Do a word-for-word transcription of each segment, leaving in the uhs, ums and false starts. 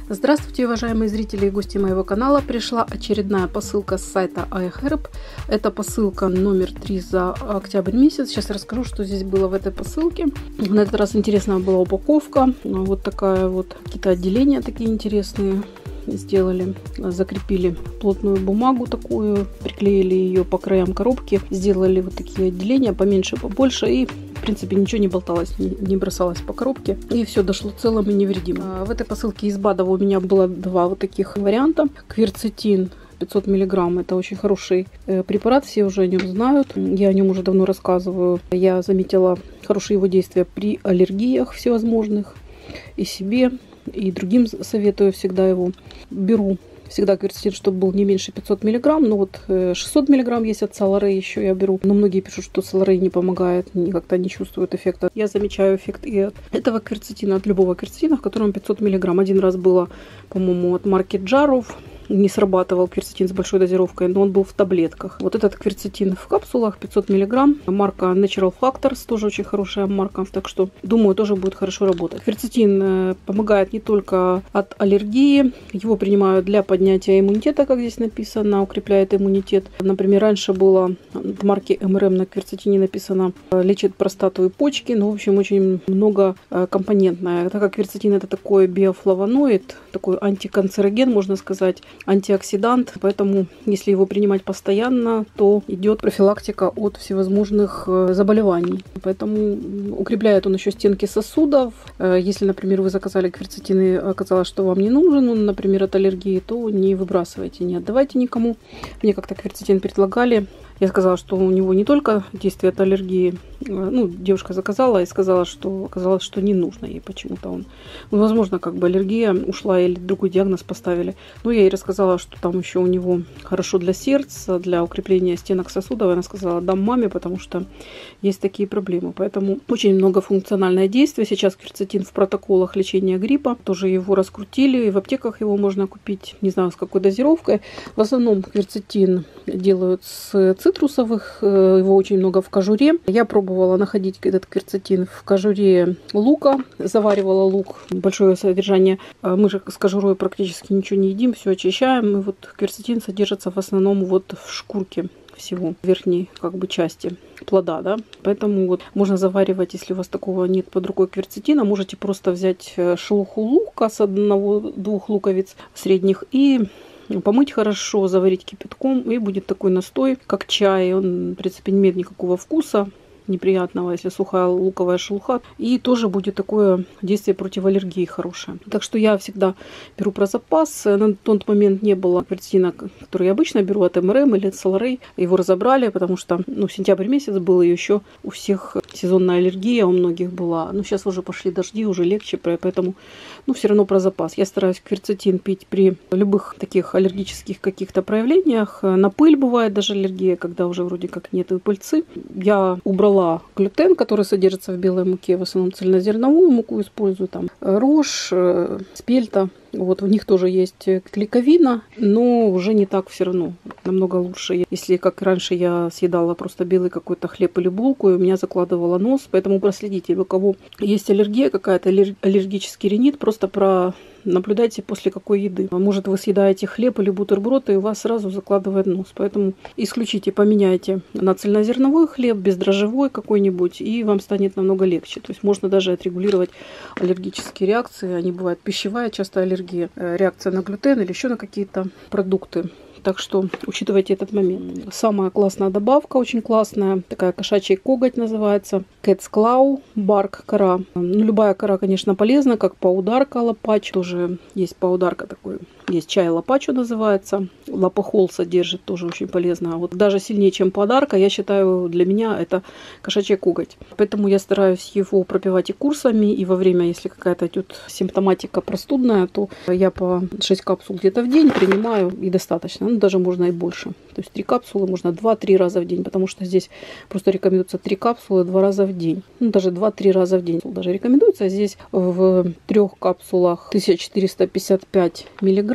Здравствуйте, уважаемые зрители и гости моего канала. Пришла очередная посылка с сайта iHerb. Это посылка номер три за октябрь месяц. Сейчас я расскажу, что здесь было в этой посылке. На этот раз интересная была упаковка. Вот такая вот, какие-то отделения такие интересные сделали. Закрепили плотную бумагу такую, приклеили ее по краям коробки, сделали вот такие отделения, поменьше, побольше, и в принципе ничего не болталось, не, не бросалось по коробке, и все дошло целым и невредимым. В этой посылке из БАДов у меня было два вот таких варианта. Кверцетин пятьсот миллиграмм, это очень хороший препарат, все уже о нем знают, я о нем уже давно рассказываю. Я заметила хорошие его действия при аллергиях всевозможных, и себе, и другим советую всегда его. Беру всегда кверцетин, чтобы был не меньше пятьсот миллиграмм. Но вот шестьсот миллиграмм есть от Соларей еще я беру. Но многие пишут, что Соларей не помогает, как-то не чувствуют эффекта. Я замечаю эффект и от этого кверцетина, от любого кверцетина, в котором пятьсот миллиграмм. Один раз было, по-моему, от марки Джаров. Не срабатывал кверцетин с большой дозировкой, но он был в таблетках. Вот этот кверцетин в капсулах пятьсот миллиграмм. Марка Natural Factors, тоже очень хорошая марка. Так что, думаю, тоже будет хорошо работать. Кверцетин помогает не только от аллергии. Его принимают для поднятия иммунитета, как здесь написано, укрепляет иммунитет. Например, раньше было от марки эм эр эм на кверцетине написано лечит простату и почки. Ну, в общем, очень много компонентное. Так как кверцетин это такой биофлавоноид, такой антиканцероген, можно сказать, антиоксидант, поэтому если его принимать постоянно, то идет профилактика от всевозможных заболеваний. Поэтому укрепляет он еще стенки сосудов. Если, например, вы заказали кверцетин и оказалось, что вам не нужен, он, например, от аллергии, то не выбрасывайте, не отдавайте никому. Мне как-то кверцетин предлагали. Я сказала, что у него не только действие от аллергии. Ну, девушка заказала и сказала, что оказалось, что не нужно ей почему-то он. Ну, возможно, как бы аллергия ушла или другой диагноз поставили. Но я ей рассказала, что там еще у него хорошо для сердца, для укрепления стенок сосудов. Она сказала, дам маме, потому что есть такие проблемы. Поэтому очень многофункциональное действие. Сейчас кверцетин в протоколах лечения гриппа. Тоже его раскрутили. И в аптеках его можно купить. Не знаю, с какой дозировкой. В основном кверцетин делают с цитрусовых, его очень много в кожуре. Я пробовала находить этот кверцетин в кожуре лука, заваривала лук, большое содержание. Мы же с кожурой практически ничего не едим, все очищаем. И вот кверцетин содержится в основном вот в шкурке всего, верхней как бы части плода, да. Поэтому вот можно заваривать, если у вас такого нет под рукой кверцетина, можете просто взять шелуху лука с одного-двух луковиц средних и помыть хорошо, заварить кипятком, и будет такой настой, как чай. Он, в принципе, не имеет никакого вкуса неприятного, если сухая луковая шелуха. И тоже будет такое действие против аллергии хорошее. Так что я всегда беру про запас. На тот момент не было кверцетина, который я обычно беру от эм эр эм или от Соларей. Его разобрали, потому что ну, сентябрь месяц был, и еще у всех сезонная аллергия у многих была. Но сейчас уже пошли дожди, уже легче, поэтому ну, все равно про запас. Я стараюсь кверцетин пить при любых таких аллергических каких-то проявлениях. На пыль бывает даже аллергия, когда уже вроде как нет и пыльцы. Я убрала глютен, который содержится в белой муке, в основном цельнозерновую муку использую, там рожь, спельта. Вот в них тоже есть клейковина, но уже не так все равно, намного лучше. Если как раньше я съедала просто белый какой-то хлеб или булку, и у меня закладывало нос, поэтому проследите, у кого есть аллергия какая-то, аллергический ринит, просто про наблюдайте после какой еды. Может, вы съедаете хлеб или бутерброд, и у вас сразу закладывает нос. Поэтому исключите, поменяйте на цельнозерновой хлеб, бездрожжевой какой-нибудь, и вам станет намного легче. То есть можно даже отрегулировать аллергические реакции. Они бывают пищевая, часто аллергия, реакция на глютен или еще на какие-то продукты. Так что учитывайте этот момент. Самая классная добавка, очень классная, такая кошачий коготь называется. Cat's Claw, барк, кора. Ну, любая кора, конечно, полезна, как паударка, лапач. Тоже есть паударка такой. Есть чай лапачо называется. Лапохол содержит, тоже очень полезно. А вот даже сильнее, чем подарка, я считаю, для меня это кошачий коготь. Поэтому я стараюсь его пропивать и курсами, и во время, если какая-то идет симптоматика простудная, то я по шесть капсул где-то в день принимаю, и достаточно. Ну, даже можно и больше. То есть три капсулы можно два-три раза в день, потому что здесь просто рекомендуется три капсулы два раза в день. Ну, даже два-три раза в день даже рекомендуется. Здесь в трех капсулах тысяча четыреста пятьдесят пять миллиграмм.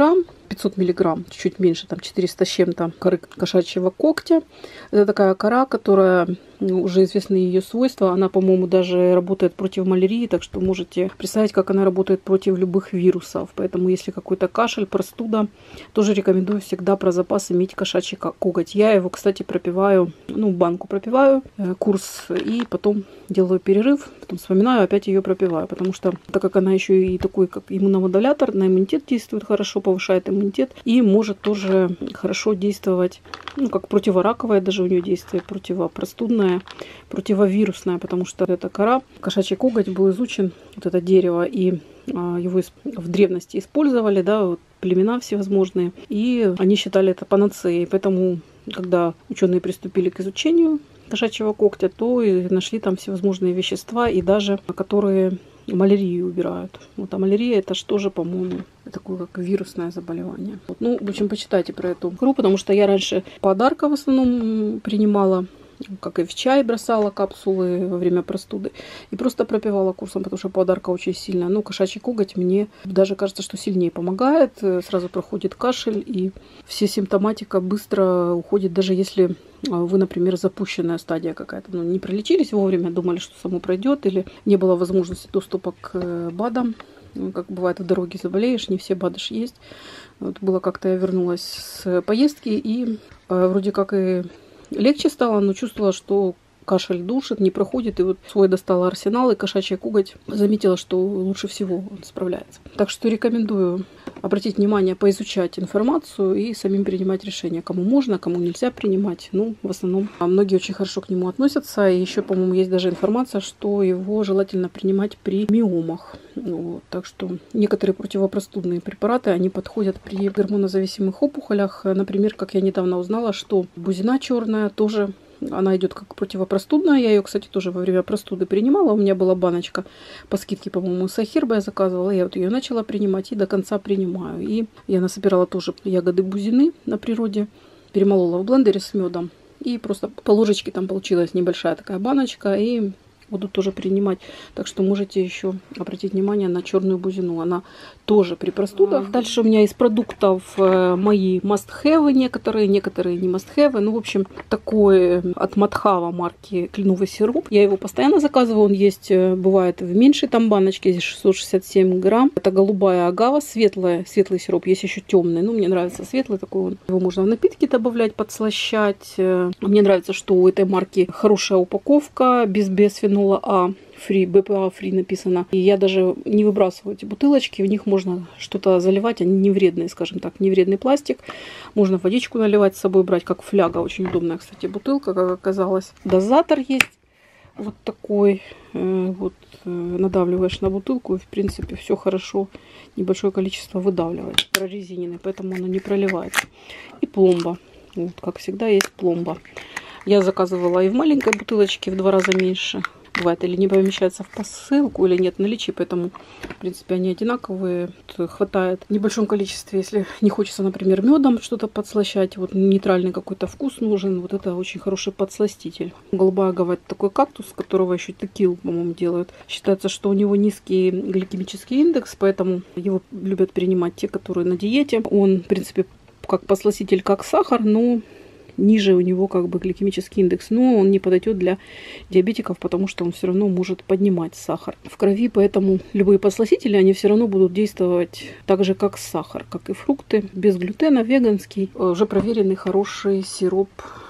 пятьсот миллиграмм, чуть меньше, там четыреста с чем-то коры кошачьего когтя. Это такая кора, которая, ну, уже известны ее свойства. Она, по-моему, даже работает против малярии, так что можете представить, как она работает против любых вирусов. Поэтому, если какой-то кашель, простуда, тоже рекомендую всегда про запас иметь кошачий коготь. Я его, кстати, пропиваю, ну, банку пропиваю, курс, и потом делаю перерыв, потом вспоминаю, опять ее пропиваю, потому что, так как она еще и такой, как иммуномодулятор, на иммунитет действует хорошо, повышает иммунитет и может тоже хорошо действовать, ну, как противораковое даже у нее действие, противопростудное, противовирусное, потому что эта кора, кошачий коготь был изучен, вот это дерево, и а, его в древности использовали, да, вот, племена всевозможные, и они считали это панацеей, поэтому, когда ученые приступили к изучению кошачьего когтя, то и нашли там всевозможные вещества, и даже которые малярию убирают. Вот, а малярия это что же, по-моему, такое как вирусное заболевание. Вот. Ну, в общем, почитайте про эту икру, потому что я раньше подарка в основном принимала, как и в чай бросала капсулы во время простуды, и просто пропивала курсом, потому что подарка очень сильная. Ну, кошачий коготь мне даже кажется, что сильнее помогает. Сразу проходит кашель, и все симптоматика быстро уходит, даже если вы, например, запущенная стадия какая-то, ну, не пролечились вовремя, думали, что само пройдет, или не было возможности доступа к БАДам. Как бывает, в дороге заболеешь, не все БАДы есть. Вот было как-то, я вернулась с поездки, и вроде как и легче стало, но чувствовала, что кашель душит, не проходит. И вот свой достала арсенал, и кошачий коготь заметила, что лучше всего он справляется. Так что рекомендую обратить внимание, поизучать информацию и самим принимать решения, кому можно, кому нельзя принимать. Ну, в основном, многие очень хорошо к нему относятся. И еще, по-моему, есть даже информация, что его желательно принимать при миомах. Вот. Так что некоторые противопростудные препараты, они подходят при гормонозависимых опухолях. Например, как я недавно узнала, что бузина черная тоже, она идет как противопростудная. Я ее, кстати, тоже во время простуды принимала. У меня была баночка по скидке, по-моему, с Ахирба я заказывала. Я вот ее начала принимать и до конца принимаю. И я насобирала тоже ягоды бузины на природе. Перемолола в блендере с медом. И просто по ложечке там получилась небольшая такая баночка. И буду тоже принимать. Так что можете еще обратить внимание на черную бузину. Она тоже при простудах. Дальше у меня из продуктов мои must-have, некоторые, некоторые не must-have. Ну, в общем, такой от Матхава марки кленовый сироп. Я его постоянно заказываю. Он есть, бывает в меньшей там баночке, здесь шестьсот шестьдесят семь грамм. Это голубая агава, светлая, светлый сироп. Есть еще темный. Ну, мне нравится светлый такой он. Его можно в напитки добавлять, подслащать. Мне нравится, что у этой марки хорошая упаковка, без бисфенола А, фри, бэ пэ а фри написано. И я даже не выбрасываю эти бутылочки, в них можно что-то заливать, они не вредные, скажем так, не вредный пластик. Можно водичку наливать с собой, брать, как фляга. Очень удобная, кстати, бутылка, как оказалось. Дозатор есть вот такой. Вот надавливаешь на бутылку, и в принципе все хорошо, небольшое количество выдавливает. Прорезиненный, поэтому оно не проливается. И пломба. Вот, как всегда, есть пломба. Я заказывала и в маленькой бутылочке, в два раза меньше. Бывает, или не помещается в посылку, или нет в наличии, поэтому, в принципе, они одинаковые. Хватает в небольшом количестве, если не хочется, например, медом что-то подслащать. Вот нейтральный какой-то вкус нужен. Вот это очень хороший подсластитель. Голубая агава — это такой кактус, которого еще текил, по-моему, делают. Считается, что у него низкий гликемический индекс, поэтому его любят принимать те, которые на диете. Он, в принципе, как подсластитель, как сахар, но ниже у него как бы гликемический индекс, но он не подойдет для диабетиков, потому что он все равно может поднимать сахар в крови, поэтому любые подсластители, они все равно будут действовать так же, как сахар, как и фрукты, без глютена, веганский, уже проверенный хороший сироп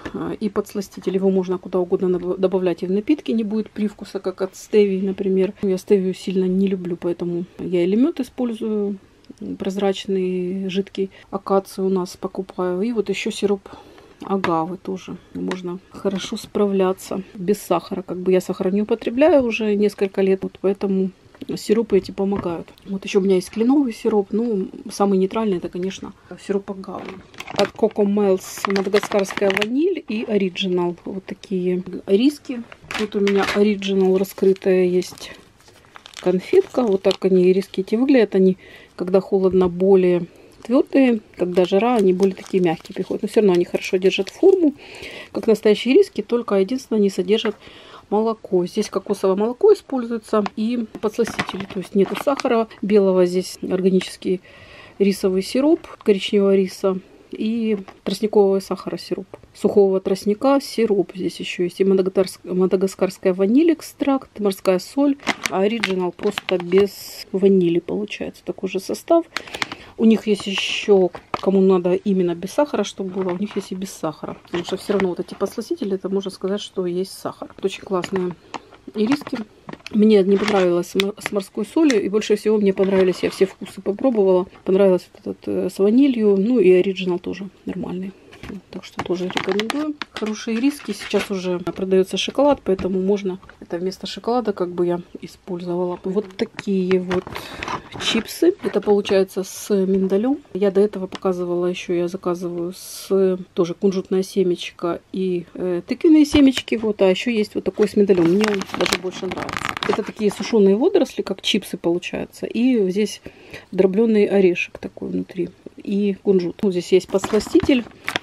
и подсластитель. Его можно куда угодно добавлять и в напитки, не будет привкуса, как от стевии, например. Я стевию сильно не люблю, поэтому я или мед использую, прозрачный, жидкий, акацию у нас покупаю, и вот еще сироп агавы тоже можно хорошо справляться без сахара. Как бы я сахара не употребляю уже несколько лет, вот поэтому сиропы эти помогают. Вот еще у меня есть кленовый сироп. Ну, самый нейтральный — это, конечно, сироп агавы. От Coco Mel's мадагаскарская ваниль и Original. Вот такие риски. Вот у меня Original раскрытая есть конфетка. Вот так они, риски эти выглядят. Они, когда холодно, более твердые, когда жара, они более такие мягкие приходят. Но все равно они хорошо держат форму, как настоящие риски, только единственное, они содержат молоко. Здесь кокосовое молоко используется и подсластители, то есть нету сахара белого, здесь органический рисовый сироп коричневого риса и тростникового сахара сироп. Сухого тростника сироп. Здесь еще есть и мадагаскарская ваниль экстракт, морская соль, а оригинал просто без ванили получается. Такой же состав. У них есть еще, кому надо именно без сахара, чтобы было, у них есть и без сахара. Потому что все равно вот эти подсластители, это можно сказать, что есть сахар. Это очень классные ириски. Мне не понравилось с морской солью, и больше всего мне понравились, я все вкусы попробовала. Понравилось вот этот с ванилью, ну и оригинал тоже нормальный. Так что тоже рекомендую. Хорошие ириски. Сейчас уже продается шоколад, поэтому можно это вместо шоколада как бы я использовала. Вот такие вот чипсы. Это получается с миндалем. Я до этого показывала еще, я заказываю с тоже кунжутное семечко и э, тыквенные семечки. Вот, а еще есть вот такой с миндалем. Мне он даже больше нравится. Это такие сушеные водоросли, как чипсы получаются. И здесь дробленый орешек такой внутри. И кунжут. Вот здесь есть подсластитель.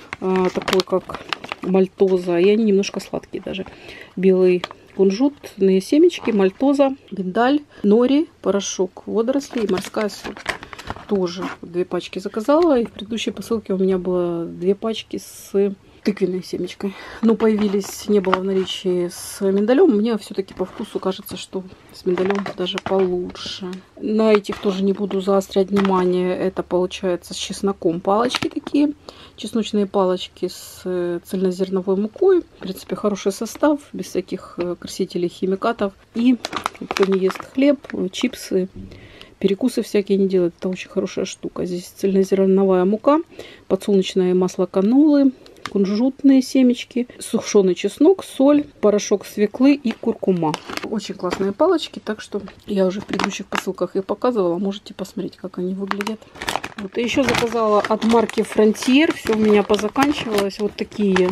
Такой как мальтоза, и они немножко сладкие даже. Белый кунжутные семечки, мальтоза, миндаль, нори, порошок водорослей и морская соль. Тоже две пачки заказала, и в предыдущей посылке у меня было две пачки с тыквенной семечкой. Но появились, не было в наличии с миндалем. Мне все-таки по вкусу кажется, что с миндалем даже получше. На этих тоже не буду заострять внимание. Это получается с чесноком палочки такие. Чесночные палочки с цельнозерновой мукой. В принципе, хороший состав, без всяких красителей, химикатов. И кто не ест хлеб, чипсы, перекусы всякие не делают. Это очень хорошая штука. Здесь цельнозерновая мука, подсолнечное масло канолы, кунжутные семечки, сушеный чеснок, соль, порошок свеклы и куркума. Очень классные палочки, так что я уже в предыдущих посылках их показывала. Можете посмотреть, как они выглядят. Вот. И еще заказала от марки Frontier. Все у меня позаканчивалось. Вот такие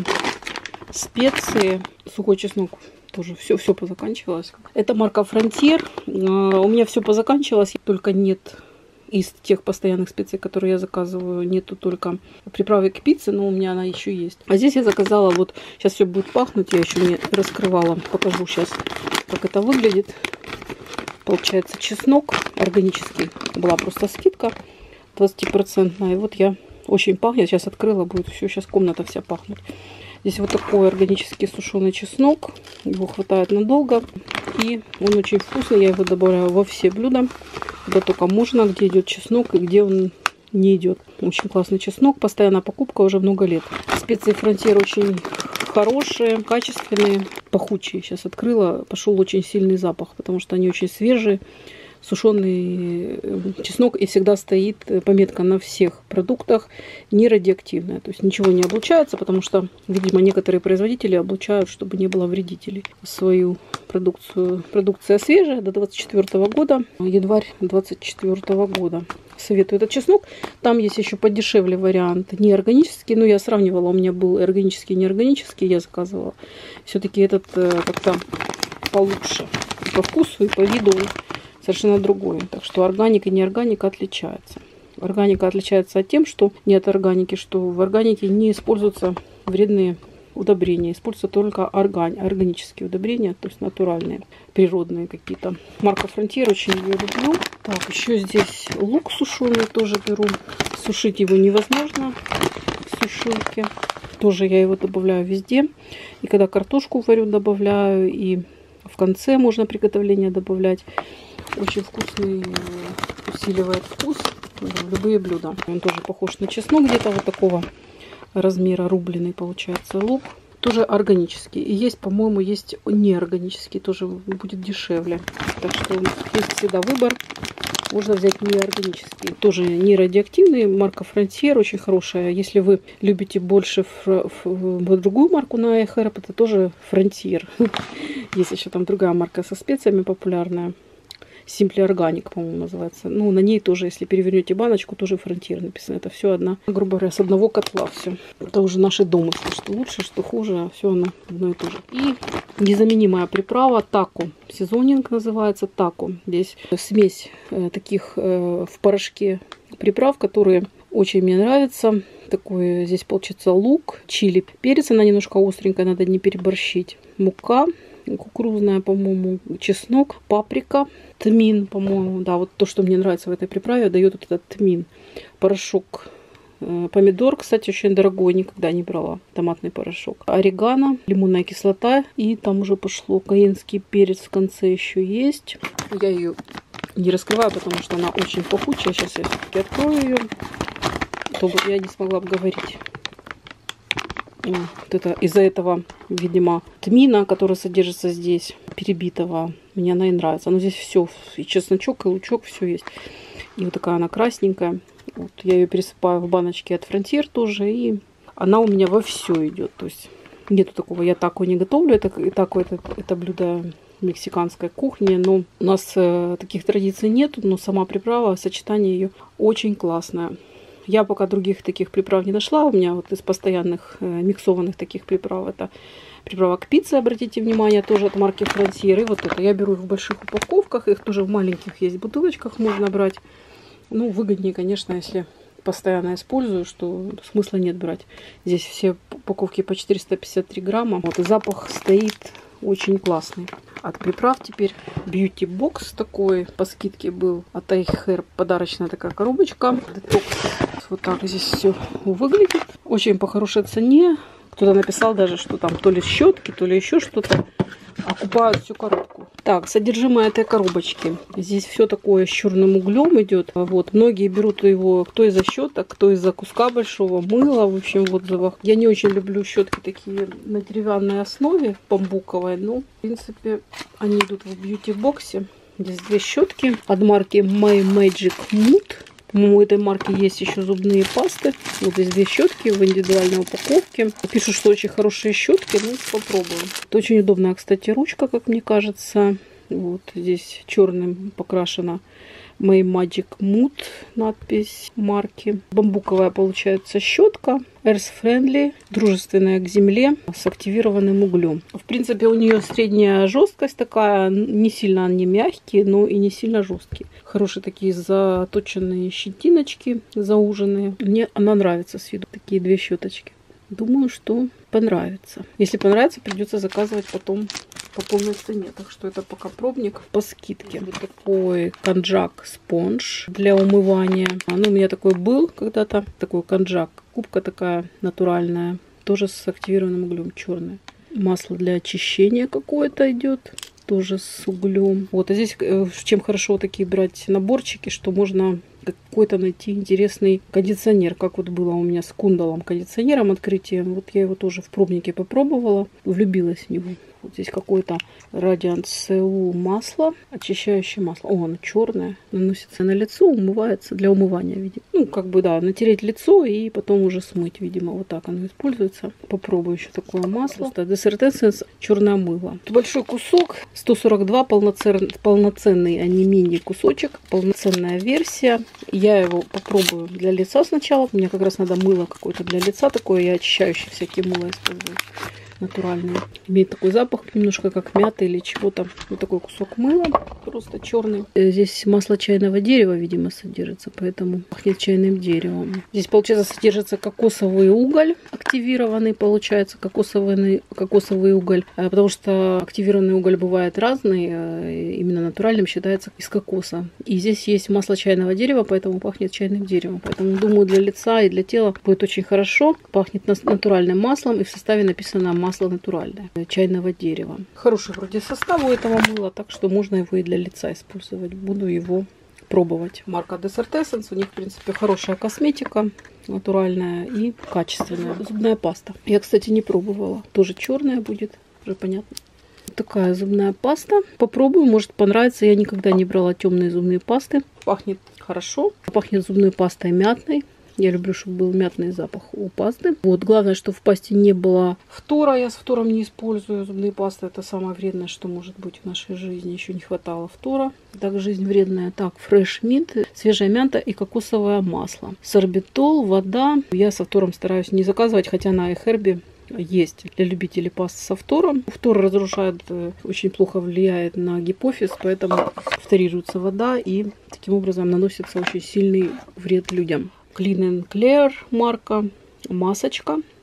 специи. Сухой чеснок. Тоже все, все позаканчивалось. Это марка Frontier. У меня все позаканчивалось, только нет из тех постоянных специй, которые я заказываю, нету только приправы к пицце, но у меня она еще есть. А здесь я заказала, вот сейчас все будет пахнуть, я еще не раскрывала, покажу сейчас, как это выглядит. Получается чеснок органический, была просто скидка двадцатипроцентная, и вот я очень пахнет, сейчас открыла, будет все, сейчас комната вся пахнуть. Здесь вот такой органический сушеный чеснок, его хватает надолго, и он очень вкусный, я его добавляю во все блюда, когда только можно, где идет чеснок и где он не идет. Очень классный чеснок, постоянная покупка уже много лет. Специи Frontier очень хорошие, качественные, пахучие. Сейчас открыла, пошел очень сильный запах, потому что они очень свежие. Сушеный чеснок, и всегда стоит пометка на всех продуктах не радиоактивная. То есть ничего не облучается, потому что, видимо, некоторые производители облучают, чтобы не было вредителей в свою продукцию. Продукция свежая, до двадцать четвёртого года, январь двадцать четвёртого года. Советую этот чеснок. Там есть еще подешевле вариант, неорганический. Но я сравнивала, у меня был органический и неорганический, я заказывала. Все-таки этот как-то получше и по вкусу, и по виду совершенно другой. Так что органика и неорганика отличаются. Органика отличается от тем, что не от органики, что в органике не используются вредные удобрения. Используются только орган, органические удобрения, то есть натуральные, природные какие-то. Марка Frontier, очень ее люблю. Так, еще здесь лук сушеный тоже беру. Сушить его невозможно в сушилке. Тоже я его добавляю везде. И когда картошку варю, добавляю. И в конце можно приготовление добавлять. Очень вкусный, усиливает вкус в любые блюда. Он тоже похож на чеснок, где-то вот такого размера, рубленый получается лук. Тоже органический. И есть, по-моему, есть неорганический, тоже будет дешевле. Так что есть всегда выбор. Можно взять неорганический. Тоже не радиоактивный. Марка Frontier очень хорошая. Если вы любите больше другую марку на iHerb, это тоже Frontier. Есть еще там другая марка со специями популярная. Simply Organic, по-моему, называется. Ну, на ней тоже, если перевернете баночку, тоже Frontier написано. Это все одна, грубо говоря, с одного котла все. Это уже наши домыслы, что лучше, что хуже, а все оно одно и то же. И незаменимая приправа тако. Сезонинг называется тако. Здесь смесь э, таких э, в порошке приправ, которые очень мне нравятся. Такой здесь получится лук, чили, перец. Она немножко остренькая, надо не переборщить. Мука, кукурузная, по-моему, чеснок, паприка, тмин, по-моему. Да, вот то, что мне нравится в этой приправе, дает вот этот тмин. Порошок помидор, кстати, очень дорогой, никогда не брала томатный порошок. Орегано, лимонная кислота, и там уже пошло каенский перец в конце еще есть. Я ее не раскрываю, потому что она очень пахучая. Сейчас я все-таки открою ее, чтобы я не смогла обговорить. Вот это из-за этого, видимо, тмина, который содержится здесь, перебитого, мне она и нравится. Но здесь все, и чесночок, и лучок, все есть. И вот такая она красненькая. Вот, я ее пересыпаю в баночки от Frontier тоже, и она у меня во все идет. То есть нету такого, я тако не готовлю, это, и тако это, это блюдо мексиканской кухни, но у нас э, таких традиций нет, но сама приправа, сочетание ее очень классное. Я пока других таких приправ не нашла, у меня вот из постоянных э, миксованных таких приправ это приправа к пицце, обратите внимание, тоже от марки Frontier. И вот это я беру их в больших упаковках, их тоже в маленьких есть бутылочках можно брать. Ну, выгоднее, конечно, если постоянно использую, что смысла нет брать. Здесь все упаковки по четыреста пятьдесят три грамма. Вот, и запах стоит очень классный. От приправ теперь Beauty Box такой по скидке был от iHerb. Подарочная такая коробочка. Детокс. Вот так здесь все выглядит. Очень по хорошей цене. Кто-то написал даже, что там то ли щетки, то ли еще что-то. Окупают всю коробку. Так, содержимое этой коробочки. Здесь все такое с черным углем идет. Вот, многие берут его кто из-за щеток, кто из-за куска большого мыла. В общем, в отзывах. Я не очень люблю щетки такие на деревянной основе, бамбуковой. Но, в принципе, они идут в бьюти-боксе. Здесь две щетки от марки My Magic Mood. По-моему, у этой марки есть еще зубные пасты. Вот здесь две щетки в индивидуальной упаковке. Пишут, что очень хорошие щетки. Ну, попробуем. Это очень удобная, кстати, ручка, как мне кажется. Вот здесь черным покрашена My Magic Mood надпись марки. Бамбуковая получается щетка. Earth Friendly, дружественная к земле, с активированным углем. В принципе, у нее средняя жесткость такая, не сильно они мягкие, но и не сильно жесткие. Хорошие такие заточенные щетиночки, зауженные. Мне она нравится с виду, такие две щеточки. Думаю, что понравится. Если понравится, придется заказывать потом по полной цене. Так что это пока пробник по скидке. Вот такой конджак спонж для умывания. Ну, у меня такой был когда-то. Такой конджак. Кубка такая натуральная. Тоже с активированным углем, черная. Масло для очищения какое-то идет. Тоже с углем. Вот, а здесь чем хорошо такие брать наборчики, что можно какой-то найти интересный кондиционер, как вот было у меня с кундалом кондиционером открытием. Вот я его тоже в пробнике попробовала, влюбилась в него. Вот здесь какое-то Radiant си ю масло, очищающее масло. О, оно черное, наносится на лицо, умывается для умывания, видимо. Ну, как бы, да, натереть лицо и потом уже смыть, видимо. Вот так оно используется. Попробую еще такое масло. Dessert Essence, черное мыло. Большой кусок, сто сорок два, полноценный, полноценный, а не мини-кусочек. Полноценная версия. Я его попробую для лица сначала. Мне как раз надо мыло какое-то для лица такое. Я очищающее всякие мыло использую. Натуральный. Имеет такой запах, немножко как мяты или чего-то. Вот такой кусок мыла, просто черный. Здесь масло чайного дерева, видимо, содержится, поэтому пахнет чайным деревом. Здесь, получается, содержится кокосовый уголь активированный, получается, кокосовый, кокосовый уголь, потому что активированный уголь бывает разный, именно натуральным считается из кокоса. И здесь есть масло чайного дерева, поэтому пахнет чайным деревом. Поэтому, думаю, для лица и для тела будет очень хорошо. Пахнет натуральным маслом, и в составе написано масло масло натуральное, чайного дерева. Хороший вроде состав у этого мыла, так что можно его и для лица использовать. Буду его пробовать. Марка Dessert Essence. У них, в принципе, хорошая косметика, натуральная и качественная. Зубная паста. Я, кстати, не пробовала. Тоже черная будет, уже понятно. Такая зубная паста. Попробую, может понравится. Я никогда не брала темные зубные пасты. Пахнет хорошо. Пахнет зубной пастой мятной. Я люблю, чтобы был мятный запах у пасты. Вот, главное, что в пасте не было фтора. Я с фтором не использую. Зубные пасты — это самое вредное, что может быть в нашей жизни. Еще не хватало фтора. Так, жизнь вредная. Так, Fresh Mint, свежая мята и кокосовое масло. Сорбитол, вода. Я со фтором стараюсь не заказывать, хотя на iHerb есть для любителей паст со фтором. Фтор разрушает, очень плохо влияет на гипофиз, поэтому фторируется вода и таким образом наносится очень сильный вред людям. Clean and Clear марка, масочка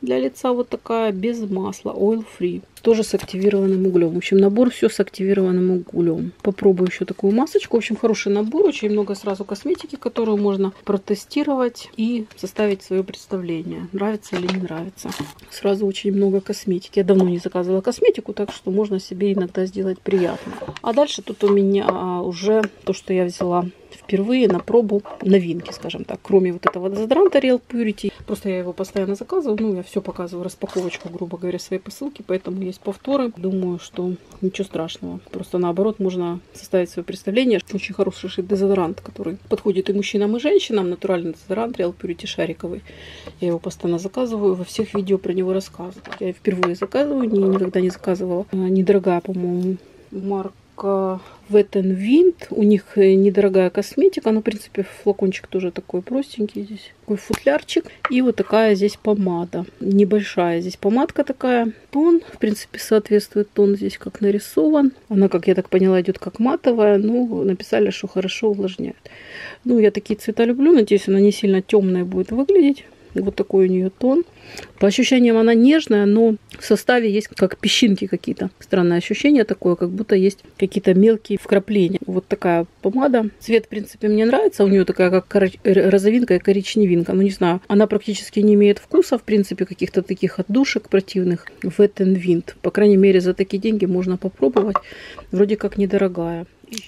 для лица вот такая, без масла, oil free. Тоже с активированным углем. В общем, набор все с активированным углем. Попробую еще такую масочку. В общем, хороший набор. Очень много сразу косметики, которую можно протестировать и составить свое представление. Нравится или не нравится. Сразу очень много косметики. Я давно не заказывала косметику, так что можно себе иногда сделать приятно. А дальше тут у меня уже то, что я взяла впервые на пробу, новинки, скажем так. Кроме вот этого дезодоранта Real Purity. Просто я его постоянно заказываю. Ну, я все показываю, распаковочку, грубо говоря, своей посылки. Поэтому есть повторы. Думаю, что ничего страшного. Просто наоборот, можно составить свое представление. Очень хороший дезодорант, который подходит и мужчинам, и женщинам. Натуральный дезодорант Real Purity шариковый. Я его постоянно заказываю. Во всех видео про него рассказываю. Я впервые заказываю. Никогда не заказывала. Недорогая, по-моему, марка Wet and Wind. У них недорогая косметика. Ну, в принципе, флакончик тоже такой простенький. Здесь такой футлярчик. И вот такая здесь помада. Небольшая здесь помадка такая. Тон, в принципе, соответствует тон здесь как нарисован. Она, как я так поняла, идет как матовая. Ну, написали, что хорошо увлажняет. Ну, я такие цвета люблю. Надеюсь, она не сильно темная будет выглядеть. Вот такой у нее тон. По ощущениям она нежная, но в составе есть как песчинки какие-то. Странное ощущение такое, как будто есть какие-то мелкие вкрапления. Вот такая помада. Цвет, в принципе, мне нравится. У нее такая как розовинка и коричневинка. Ну, не знаю. Она практически не имеет вкуса, в принципе, каких-то таких отдушек противных. Wet and Wind. По крайней мере, за такие деньги можно попробовать. Вроде как недорогая.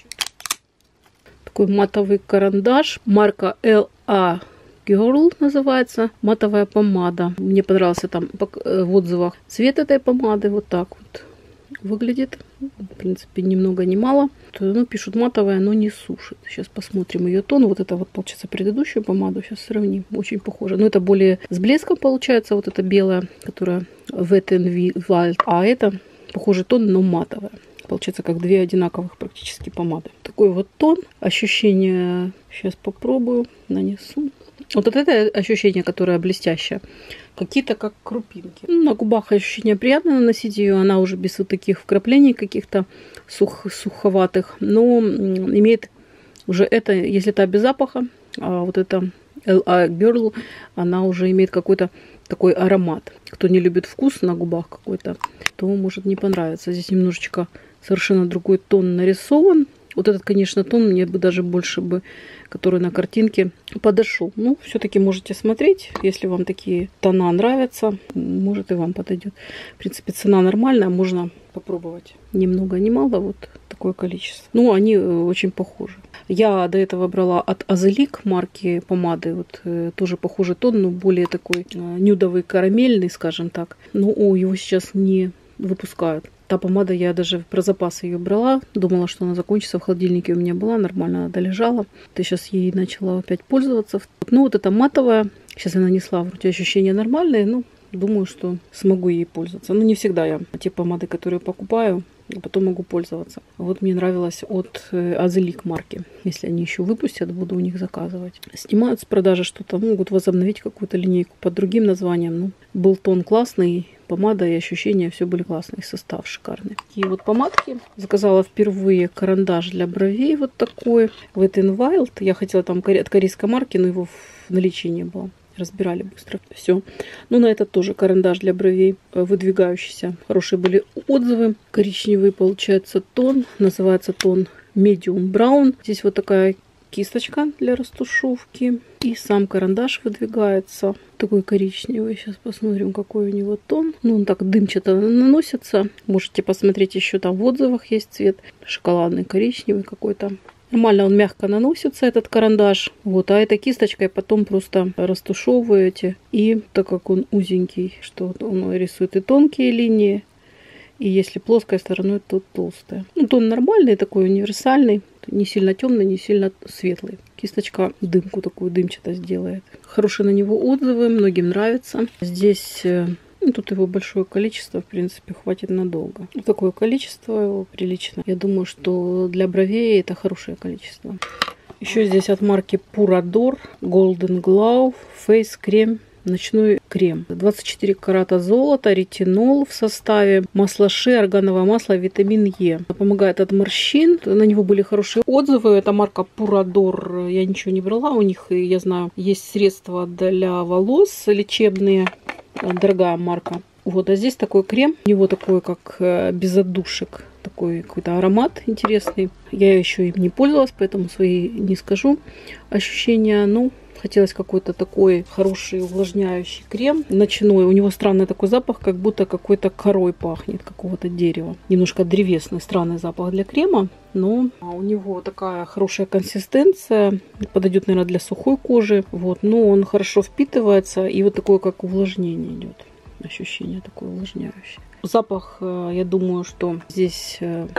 Такой матовый карандаш. Марка эл а Girl называется. Матовая помада. Мне понравился там в отзывах цвет этой помады. Вот так вот выглядит. В принципе, ни много ни мало. Ну, пишут матовая, но не сушит. Сейчас посмотрим ее тон. Вот это вот, получается, предыдущую помаду. Сейчас сравним. Очень похоже. Но это более с блеском получается. Вот эта белая, которая Wet and Wild. А это похожий тон, но матовая. Получается, как две одинаковых практически помады. Такой вот тон. Ощущение. Сейчас попробую. Нанесу. Вот это ощущение, которое блестящее. Какие-то как крупинки. На губах ощущение приятно наносить ее. Она уже без вот таких вкраплений каких-то сух, суховатых. Но имеет уже это, если это без запаха, а вот это эл а Girl, она уже имеет какой-то такой аромат. Кто не любит вкус на губах какой-то, то может не понравится. Здесь немножечко совершенно другой тон нарисован. Вот этот, конечно, тон мне бы даже больше бы, который на картинке, подошел. Ну, все-таки можете смотреть, если вам такие тона нравятся, может и вам подойдет. В принципе, цена нормальная, можно попробовать. Ни много, ни мало, вот такое количество. Ну, они очень похожи. Я до этого брала от Азелик марки помады, вот тоже похожий тон, но более такой нюдовый, карамельный, скажем так. Но о, его сейчас не выпускают. Та помада, я даже про запас ее брала. Думала, что она закончится. В холодильнике у меня была. Нормально она долежала. Я сейчас ей начала опять пользоваться. Ну, вот эта матовая. Сейчас я нанесла. Вроде ощущения нормальные. Ну, думаю, что смогу ей пользоваться. Но не всегда я те помады, которые покупаю, потом могу пользоваться. Вот мне нравилось от Азелик марки. Если они еще выпустят, буду у них заказывать. Снимают с продажи что-то. Могут возобновить какую-то линейку под другим названием. Ну, был тон классный. Помада и ощущения все были классные, состав шикарный. Такие вот помадки. Заказала впервые карандаш для бровей вот такой. Wet and Wild. Я хотела там от корейской марки, но его в наличии не было. Разбирали быстро. Все. Ну, на этот тоже карандаш для бровей выдвигающийся. Хорошие были отзывы. Коричневый получается тон. Называется тон Medium Brown. Здесь вот такая кисточка для растушевки. И сам карандаш выдвигается. Такой коричневый. Сейчас посмотрим, какой у него тон. Ну, он так дымчато наносится. Можете посмотреть, еще там в отзывах есть цвет. Шоколадный, коричневый какой-то. Нормально он мягко наносится, этот карандаш. Вот, а этой кисточкой потом просто растушевываете. И так как он узенький, что он рисует и тонкие линии. И если плоской стороной, то толстая. Ну, тон нормальный, такой универсальный. Не сильно темный, не сильно светлый. Кисточка дымку такую дымчатость делает. Хорошие на него отзывы, многим нравится. Здесь, ну, тут его большое количество, в принципе, хватит надолго. Такое количество его прилично. Я думаю, что для бровей это хорошее количество. Еще здесь от марки Purador Golden Glow Face Cream. Ночной крем. двадцать четыре карата золота, ретинол в составе, масло ши, органовое масло, витамин Е. Помогает от морщин. На него были хорошие отзывы. Это марка Purador. Я ничего не брала. У них, я знаю, есть средства для волос лечебные. дорогая марка. Вот, а здесь такой крем, у него такой как без отдушек, такой какой-то аромат интересный. Я еще им не пользовалась, поэтому свои не скажу ощущения. Ну, хотелось какой-то такой хороший увлажняющий крем ночной. У него странный такой запах, как будто какой-то корой пахнет, какого-то дерева. Немножко древесный, странный запах для крема. Но у него такая хорошая консистенция. Подойдет, наверное, для сухой кожи. Вот, но он хорошо впитывается. И вот такое, как увлажнение идет. Ощущение такое увлажняющее. Запах, я думаю, что здесь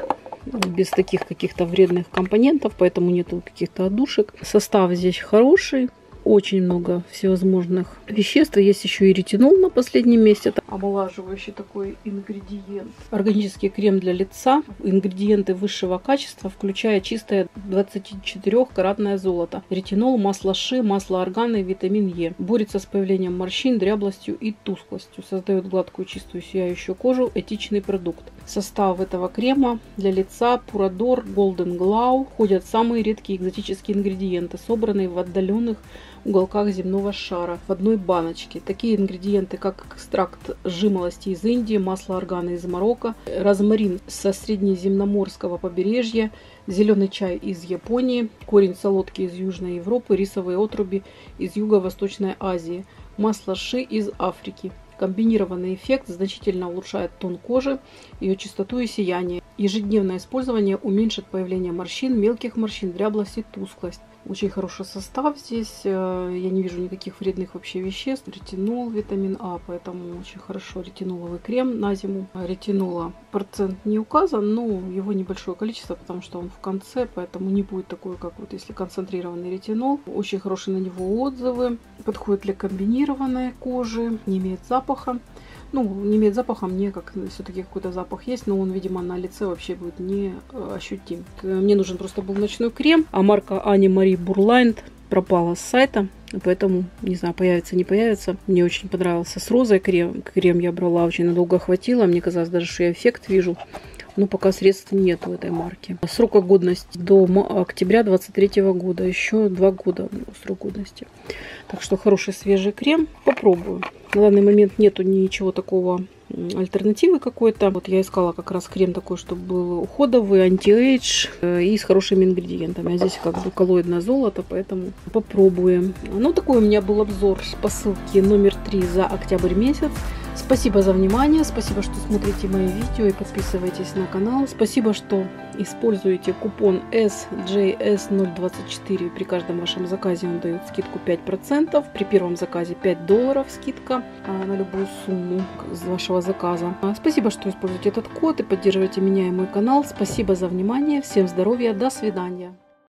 без таких каких-то вредных компонентов, поэтому нету каких-то отдушек. Состав здесь хороший. Очень много всевозможных веществ. Есть еще и ретинол на последнем месте. Это омолаживающий такой ингредиент. Органический крем для лица. Ингредиенты высшего качества, включая чистое двадцатичетырёхкаратное золото. Ретинол, масло ши, масло органа и витамин Е. Борется с появлением морщин, дряблостью и тусклостью. Создает гладкую, чистую, сияющую кожу. Этичный продукт. В состав этого крема для лица Purador Golden Glow входят самые редкие экзотические ингредиенты, собранные в отдаленных уголках земного шара в одной баночке. Такие ингредиенты, как экстракт жимолости из Индии, масло органа из Марокко, розмарин со среднеземноморского побережья, зеленый чай из Японии, корень солодки из Южной Европы, рисовые отруби из Юго-Восточной Азии, масло ши из Африки. Комбинированный эффект значительно улучшает тон кожи, ее чистоту и сияние. Ежедневное использование уменьшит появление морщин, мелких морщин, дряблость и тусклость. Очень хороший состав здесь. Я не вижу никаких вредных вообще веществ. Ретинол, витамин А, поэтому очень хорошо. Ретиноловый крем на зиму. Ретинола процент не указан, но его небольшое количество, потому что он в конце, поэтому не будет такой, как вот если концентрированный ретинол. Очень хорошие на него отзывы. Подходит для комбинированной кожи, не имеет запаха. Ну, не имеет запаха, мне как все-таки какой-то запах есть, но он, видимо, на лице вообще будет не ощутим. Мне нужен просто был ночной крем, а марка Ани Мари Бурлайнд пропала с сайта, поэтому, не знаю, появится, не появится. Мне очень понравился с розой крем. Крем я брала, очень надолго хватило. Мне казалось даже, что я эффект вижу. Но пока средств нет у этой марки. Срок годности до октября двадцать третьего года. Еще два года срок годности. Так что хороший свежий крем. Попробую. На данный момент нету ничего такого альтернативы какой-то. Вот я искала как раз крем такой, чтобы был уходовый, анти-эйдж и с хорошими ингредиентами. А здесь как бы коллоидное золото, поэтому попробуем. Ну, такой у меня был обзор посылки номер три за октябрь месяц. Спасибо за внимание, спасибо, что смотрите мои видео и подписываетесь на канал. Спасибо, что используете купон эс джей эс ноль двадцать четыре. При каждом вашем заказе он дает скидку пять процентов. При первом заказе пять долларов скидка на любую сумму с вашего заказа. Спасибо, что используете этот код и поддерживаете меня и мой канал. Спасибо за внимание. Всем здоровья. До свидания.